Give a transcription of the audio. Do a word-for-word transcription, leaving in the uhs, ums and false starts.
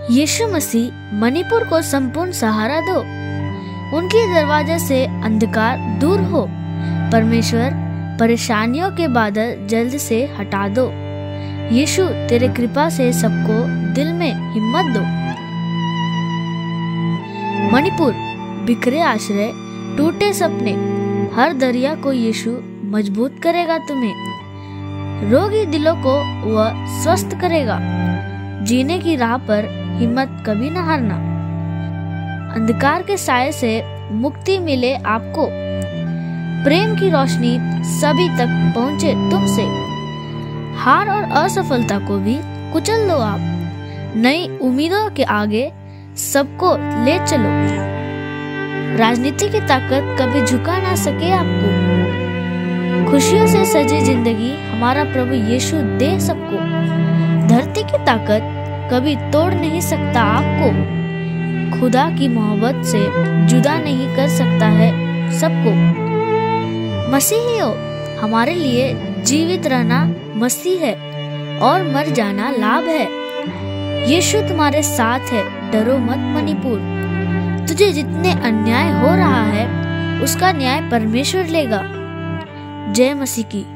यीशु मसीह मणिपुर को संपूर्ण सहारा दो। उनके दरवाजे से अंधकार दूर हो। परमेश्वर, परेशानियों के बादल जल्द से हटा दो। यीशु, तेरे कृपा से सबको दिल में हिम्मत दो। मणिपुर, बिखरे आश्रय, टूटे सपने, हर दरिया को यीशु मजबूत करेगा तुम्हें। रोगी दिलों को वह स्वस्थ करेगा। जीने की राह पर हिम्मत कभी न हारना। अंधकार के साए से मुक्ति मिले आपको। प्रेम की रोशनी सभी तक पहुंचे तुमसे। हार और असफलता को भी कुचल दो आप। नई उम्मीदों के आगे सबको ले चलो। राजनीति की ताकत कभी झुका ना सके आपको। खुशियों से सजी जिंदगी हमारा प्रभु यीशु दे सबको। धरती की ताकत कभी तोड़ नहीं सकता आपको। खुदा की मोहब्बत से जुदा नहीं कर सकता है सबको। मसीहियों, हमारे लिए जीवित रहना मसीह है और मर जाना लाभ है। यीशु तुम्हारे साथ है, डरो मत मणिपुर। तुझे जितने अन्याय हो रहा है उसका न्याय परमेश्वर लेगा। जय मसीह की।